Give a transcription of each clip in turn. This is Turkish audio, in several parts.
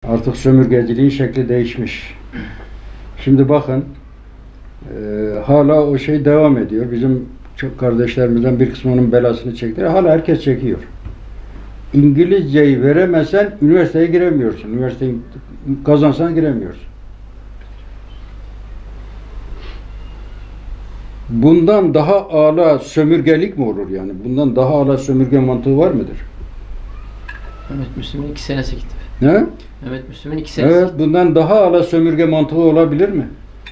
Artık sömürgeciliğin şekli değişmiş. Şimdi bakın, hala o şey devam ediyor. Bizim çok kardeşlerimizden bir kısmı onun belasını çekti. Hala herkes çekiyor. İngilizceyi veremezsen üniversiteye giremiyorsun. Üniversiteyi kazansan giremiyorsun. Bundan daha âlâ sömürgelik mi olur yani? Bundan daha âlâ sömürge mantığı var mıdır? Mehmet Müslüm'ün 2 senesi gitti. Ne? Mehmet Müslüm'ün 2 senesi Evet, bundan daha âlâ sömürge mantığı olabilir mi?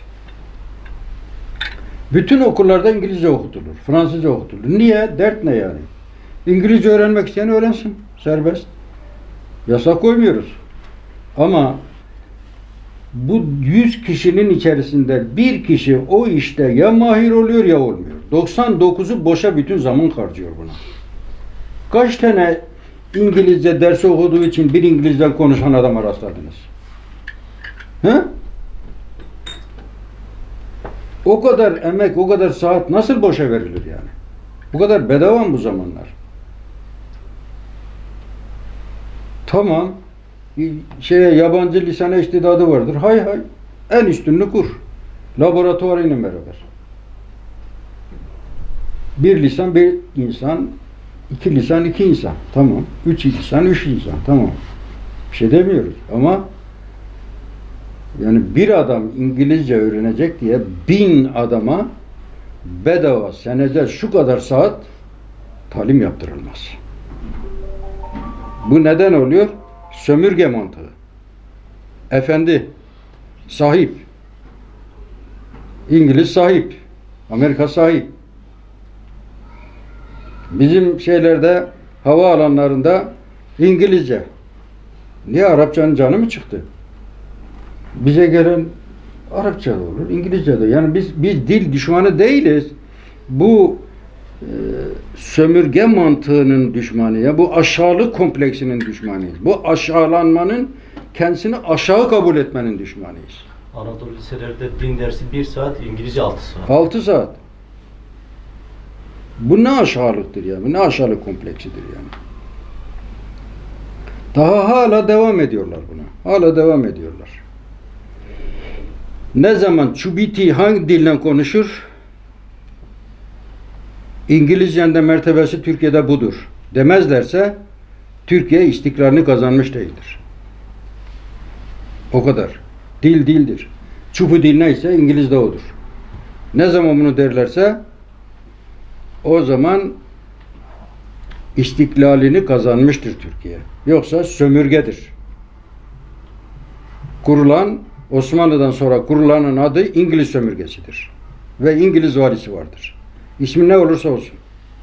Bütün okullarda İngilizce okutulur, Fransızca okutulur. Niye? Dert ne yani? İngilizce öğrenmek isteyen öğrensin, serbest. Yasak koymuyoruz. Ama bu 100 kişinin içerisinde bir kişi o işte ya mahir oluyor ya olmuyor. 99'u boşa bütün zaman harcıyor buna. Kaç tane İngilizce dersi okuduğu için bir İngilizce konuşan adama rastladınız? He? O kadar emek, o kadar saat nasıl boşa verilir yani? Bu kadar bedava mı bu zamanlar? Tamam. Yabancı lisana istidadı vardır. Hay hay. En üstününü kur. Laboratuvarıyla beraber. Bir lisan bir insan, iki lisan iki insan. Tamam. Üç lisan üç insan. Tamam. Bir şey demiyoruz. Ama yani bir adam İngilizce öğrenecek diye 1000 adama bedava senede şu kadar saat talim yaptırılmaz. Bu neden oluyor? Sömürge mantığı. Efendi, sahip. İngiliz sahip. Amerika sahip. Bizim şeylerde, hava alanlarında İngilizce. Niye? Arapçanın canı mı çıktı? Bize gelen Arapça da olur, İngilizce de. Yani biz dil düşmanı değiliz. Bu sömürge mantığının düşmanı, ya bu aşağılık kompleksinin düşmanıyız. Bu aşağılanmanın, kendisini aşağı kabul etmenin düşmanıyız. Anadolu liselerde din dersi 1 saat, İngilizce 6 saat. 6 saat. Bu ne aşağılıktır ya? Bu ne aşağılık kompleksidir yani? Daha hala devam ediyorlar buna. Hala devam ediyorlar. Ne zaman Çubiti hangi dilden konuşur? İngilizcenin de mertebesi Türkiye'de budur demezlerse Türkiye istiklalini kazanmış değildir. O kadar. Dil dildir. Çubu dil neyse İngiliz de odur. Ne zaman bunu derlerse o zaman istiklalini kazanmıştır Türkiye. Yoksa sömürgedir. Kurulan, Osmanlı'dan sonra kurulanın adı İngiliz sömürgesidir. Ve İngiliz valisi vardır. İsmi ne olursa olsun.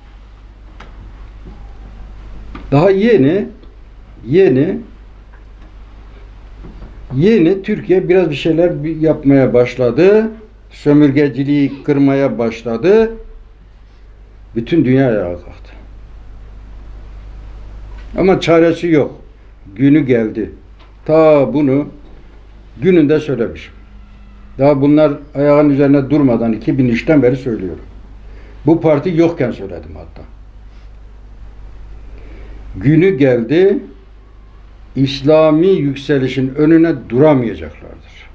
Daha yeni Türkiye biraz bir şeyler yapmaya başladı. Sömürgeciliği kırmaya başladı. Bütün dünya ayağa kalktı. Ama çaresi yok. Günü geldi. Ta bunu gününde söylemişim. Daha bunlar ayağın üzerine durmadan 2003'ten beri söylüyorum. Bu parti yokken söyledim hatta. Günü geldi, İslami yükselişin önüne duramayacaklardır.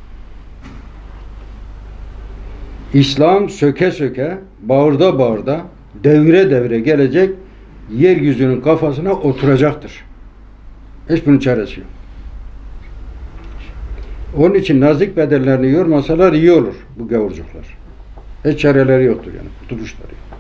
İslam söke söke, bağırda bağırda, devre devre gelecek, yeryüzünün kafasına oturacaktır. Hiçbirinin çaresi yok. Onun için nazik bedenlerini yormasalar iyi olur bu gavurcuklar. Hiç çareleri yoktur yani, kurtuluşları yok.